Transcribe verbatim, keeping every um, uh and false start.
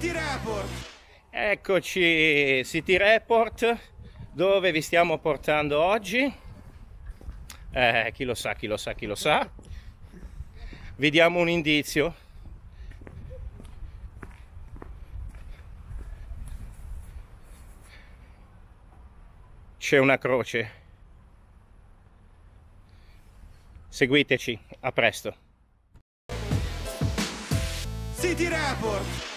City Report. Eccoci, City Report, dove vi stiamo portando oggi? Eh, chi lo sa, chi lo sa, chi lo sa. Vi diamo un indizio. C'è una croce. Seguiteci, a presto. City Report.